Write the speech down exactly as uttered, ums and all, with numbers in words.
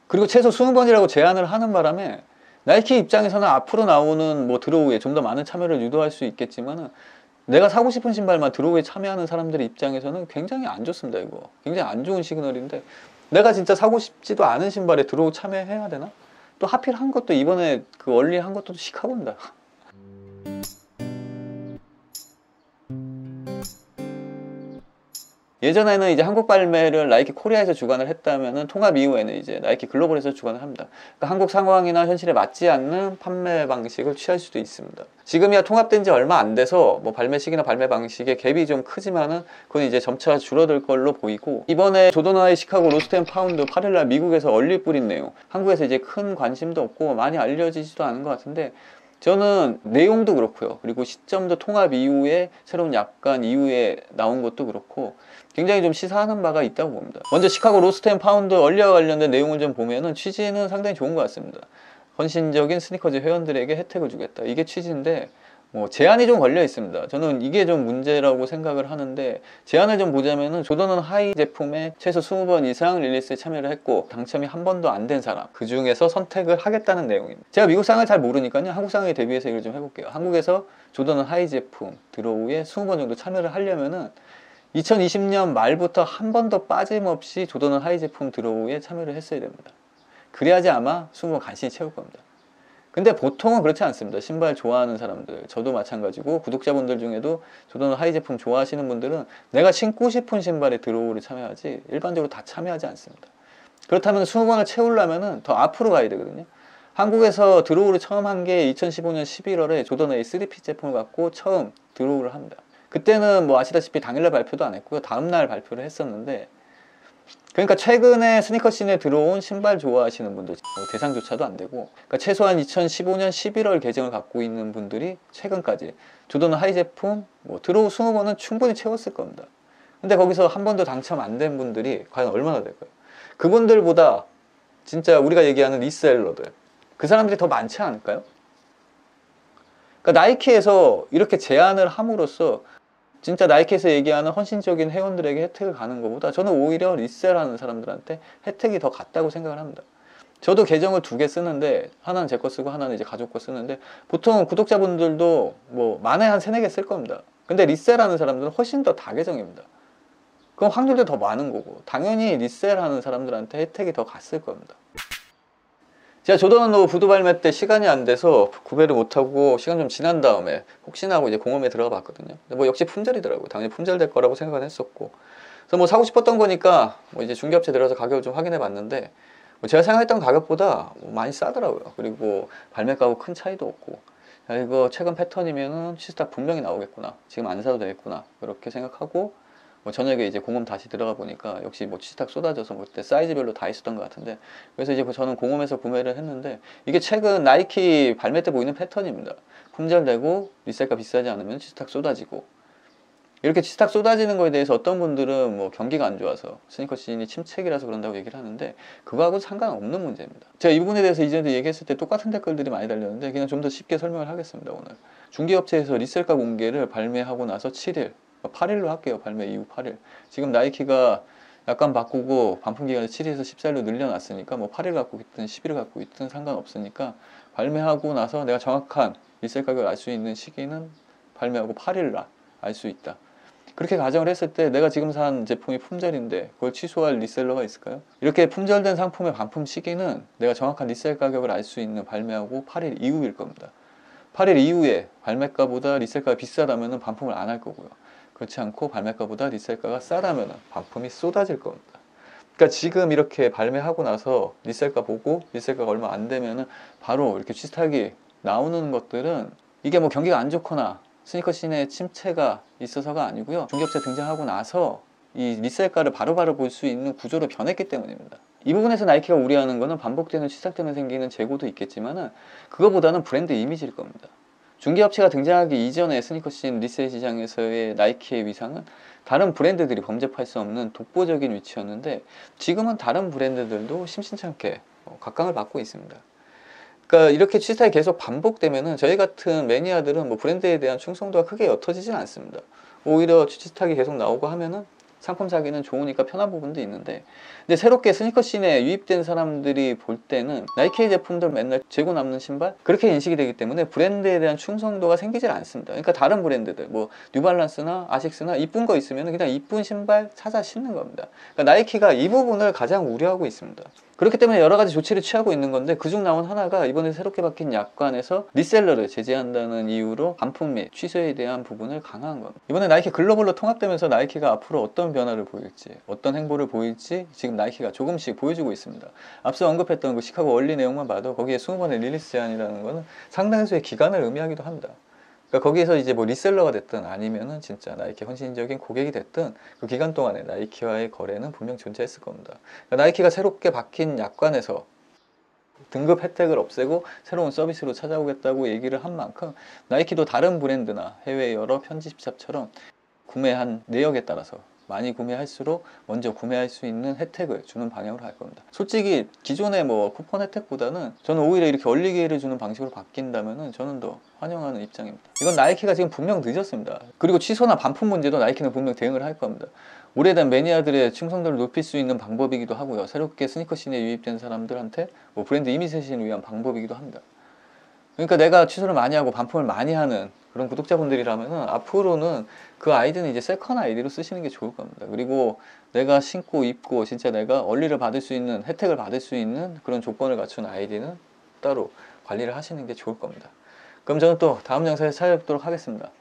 그리고 최소 이십 번이라고 제한을 하는 바람에 나이키 입장에서는 앞으로 나오는 뭐 드로우에 좀 더 많은 참여를 유도할 수 있겠지만은 내가 사고 싶은 신발만 드로우에 참여하는 사람들의 입장에서는 굉장히 안 좋습니다. 이거 굉장히 안 좋은 시그널인데, 내가 진짜 사고 싶지도 않은 신발에 드로우 참여해야 되나? 또 하필 한 것도 이번에 그 원리 한 것도 시카고입니다. 예전에는 이제 한국 발매를 나이키 코리아에서 주관을 했다면은 통합 이후에는 이제 나이키 글로벌에서 주관을 합니다. 그러니까 한국 상황이나 현실에 맞지 않는 판매 방식을 취할 수도 있습니다. 지금이야 통합된 지 얼마 안 돼서 뭐 발매 시기나 발매 방식의 갭이 좀 크지만은 그건 이제 점차 줄어들 걸로 보이고, 이번에 조던 하이 시카고 로스트 앤 파운드 팔 일날 미국에서 얼리 뿌린 내용, 한국에서 이제 큰 관심도 없고 많이 알려지지도 않은 것 같은데, 저는 내용도 그렇고요, 그리고 시점도 통합 이후에 새로운 약관 이후에 나온 것도 그렇고 굉장히 좀 시사하는 바가 있다고 봅니다. 먼저 시카고 로스트 앤 파운드 얼리와 관련된 내용을 좀 보면은 취지는 상당히 좋은 것 같습니다. 헌신적인 스니커즈 회원들에게 혜택을 주겠다, 이게 취지인데 뭐 제한이 좀 걸려 있습니다. 저는 이게 좀 문제라고 생각을 하는데, 제한을 좀 보자면은 조던 하이 제품에 최소 이십 번 이상 릴리스에 참여를 했고 당첨이 한 번도 안 된 사람, 그 중에서 선택을 하겠다는 내용입니다. 제가 미국 상을 잘 모르니까요, 한국 상에 대비해서 얘기를 좀 해볼게요. 한국에서 조던 하이 제품 드로우에 이십 번 정도 참여를 하려면은 이천이십 년 말부터 한 번도 빠짐없이 조던 하이 제품 드로우에 참여를 했어야 됩니다. 그래야지 아마 이십 번 간신히 채울 겁니다. 근데 보통은 그렇지 않습니다. 신발 좋아하는 사람들, 저도 마찬가지고 구독자분들 중에도 조던 하이 제품 좋아하시는 분들은 내가 신고 싶은 신발에 드로우를 참여하지 일반적으로 다 참여하지 않습니다. 그렇다면 이십 번을 채우려면 더 앞으로 가야 되거든요. 한국에서 드로우를 처음 한 게 이천십오 년 십일월에 조던 에이 쓰리 피 제품을 갖고 처음 드로우를 합니다. 그때는 뭐 아시다시피 당일날 발표도 안 했고요, 다음날 발표를 했었는데, 그러니까 최근에 스니커 씬에 들어온 신발 좋아하시는 분들 뭐 대상조차도 안 되고, 그러니까 최소한 이천십오 년 십일월 계정을 갖고 있는 분들이 최근까지 조던 하이 제품 뭐 드로우 이십 번은 충분히 채웠을 겁니다. 근데 거기서 한 번도 당첨 안 된 분들이 과연 얼마나 될까요? 그분들보다 진짜 우리가 얘기하는 리셀러들, 그 사람들이 더 많지 않을까요? 그러니까 나이키에서 이렇게 제안을 함으로써 진짜 나이키에서 얘기하는 헌신적인 회원들에게 혜택을 가는 것보다 저는 오히려 리셀하는 사람들한테 혜택이 더 같다고 생각을 합니다. 저도 계정을 두 개 쓰는데, 하나는 제 거 쓰고 하나는 이제 가족 거 쓰는데, 보통 구독자분들도 뭐 만에 한 세네 개 쓸 겁니다. 근데 리셀하는 사람들은 훨씬 더 다계정입니다. 그럼 확률도 더 많은 거고, 당연히 리셀하는 사람들한테 혜택이 더 갔을 겁니다. 제가 조던 오 구두 발매 때 시간이 안 돼서 구매를 못하고 시간 좀 지난 다음에 혹시나 하고 이제 공홈에 들어가 봤거든요. 근데 뭐 역시 품절이더라고요. 당연히 품절될 거라고 생각은 했었고, 그래서 뭐 사고 싶었던 거니까 뭐 이제 중개업체 들어가서 가격을 좀 확인해 봤는데 뭐 제가 생각했던 가격보다 뭐 많이 싸더라고요. 그리고 발매가하고 큰 차이도 없고, 야, 이거 최근 패턴이면은 치스탁 분명히 나오겠구나, 지금 안 사도 되겠구나, 그렇게 생각하고 뭐 저녁에 이제 공홈 다시 들어가 보니까 역시 뭐 치스탁 쏟아져서 뭐 그때 사이즈별로 다 있었던 것 같은데, 그래서 이제 저는 공홈에서 구매를 했는데, 이게 최근 나이키 발매 때 보이는 패턴입니다. 품절되고 리셀가 비싸지 않으면 치스탁 쏟아지고, 이렇게 치스탁 쏟아지는 거에 대해서 어떤 분들은 뭐 경기가 안 좋아서 스니커 씬이 침체기라서 그런다고 얘기를 하는데, 그거하고 상관없는 문제입니다. 제가 이 부분에 대해서 이전에 얘기했을 때 똑같은 댓글들이 많이 달렸는데 그냥 좀 더 쉽게 설명을 하겠습니다. 오늘 중개업체에서 리셀가 공개를 발매하고 나서 칠 일, 팔 일로 할게요. 발매 이후 팔 일. 지금 나이키가 약간 바꾸고 반품 기간을 칠 일에서 십사 일로 늘려놨으니까 뭐 팔 일 갖고 있든 십 일 갖고 있든 상관없으니까, 발매하고 나서 내가 정확한 리셀 가격을 알 수 있는 시기는 발매하고 팔 일날 알 수 있다. 그렇게 가정을 했을 때 내가 지금 산 제품이 품절인데 그걸 취소할 리셀러가 있을까요? 이렇게 품절된 상품의 반품 시기는 내가 정확한 리셀 가격을 알 수 있는 발매하고 팔 일 이후일 겁니다. 팔 일 이후에 발매가보다 리셀가가 비싸다면 반품을 안 할 거고요. 그렇지 않고 발매가보다 리셀가가 싸다면 반품이 쏟아질 겁니다. 그러니까 지금 이렇게 발매하고 나서 리셀가 보고 리셀가가 얼마 안 되면 바로 이렇게 치스탁이 나오는 것들은, 이게 뭐 경기가 안 좋거나 스니커 씬의 침체가 있어서가 아니고요, 중개업체 등장하고 나서 이 리셀가를 바로바로 볼 수 있는 구조로 변했기 때문입니다. 이 부분에서 나이키가 우려하는 거는 반복되는 치스탁 때문에 생기는 재고도 있겠지만은 그거보다는 브랜드 이미지일 겁니다. 중개업체가 등장하기 이전에 스니커 씬 리셀 시장에서의 나이키의 위상은 다른 브랜드들이 범접할 수 없는 독보적인 위치였는데, 지금은 다른 브랜드들도 심심찮게 각광을 받고 있습니다. 그러니까 이렇게 치스탁이 계속 반복되면은 저희 같은 매니아들은 뭐 브랜드에 대한 충성도가 크게 옅어지진 않습니다. 오히려 치스탁이 계속 나오고 하면은 상품 사기는 좋으니까 편한 부분도 있는데, 근데 새롭게 스니커 씬에 유입된 사람들이 볼 때는 나이키 제품들 맨날 재고 남는 신발 그렇게 인식이 되기 때문에 브랜드에 대한 충성도가 생기질 않습니다. 그러니까 다른 브랜드들 뭐 뉴발란스나 아식스나 이쁜 거 있으면 그냥 이쁜 신발 찾아 신는 겁니다. 그러니까 나이키가 이 부분을 가장 우려하고 있습니다. 그렇기 때문에 여러 가지 조치를 취하고 있는 건데, 그중 나온 하나가 이번에 새롭게 바뀐 약관에서 리셀러를 제재한다는 이유로 반품 및 취소에 대한 부분을 강화한 겁니다. 이번에 나이키 글로벌로 통합되면서 나이키가 앞으로 어떤 변화를 보일지, 어떤 행보를 보일지 지금 나이키가 조금씩 보여주고 있습니다. 앞서 언급했던 그 시카고 원리 내용만 봐도 거기에 이십 번의 릴리스 제한이라는 거는 상당수의 기간을 의미하기도 합니다. 그러니까 거기에서 이제 뭐 리셀러가 됐든 아니면은 진짜 나이키 헌신적인 고객이 됐든 그 기간 동안에 나이키와의 거래는 분명 존재했을 겁니다. 그러니까 나이키가 새롭게 바뀐 약관에서 등급 혜택을 없애고 새로운 서비스로 찾아오겠다고 얘기를 한 만큼 나이키도 다른 브랜드나 해외 여러 편집샵처럼 구매한 내역에 따라서 많이 구매할수록 먼저 구매할 수 있는 혜택을 주는 방향으로 할 겁니다. 솔직히 기존의 뭐 쿠폰 혜택보다는 저는 오히려 이렇게 얼리 기회를 주는 방식으로 바뀐다면은 저는 더 환영하는 입장입니다. 이건 나이키가 지금 분명 늦었습니다. 그리고 취소나 반품 문제도 나이키는 분명 대응을 할 겁니다. 오래된 매니아들의 충성도를 높일 수 있는 방법이기도 하고요. 새롭게 스니커 씬에 유입된 사람들한테 뭐 브랜드 이미지 쇄신을 위한 방법이기도 합니다. 그러니까 내가 취소를 많이 하고 반품을 많이 하는 그런 구독자분들이라면 앞으로는 그 아이디는 이제 세컨 아이디로 쓰시는 게 좋을 겁니다. 그리고 내가 신고 입고 진짜 내가 얼리를 받을 수 있는, 혜택을 받을 수 있는 그런 조건을 갖춘 아이디는 따로 관리를 하시는 게 좋을 겁니다. 그럼 저는 또 다음 영상에서 찾아뵙도록 하겠습니다.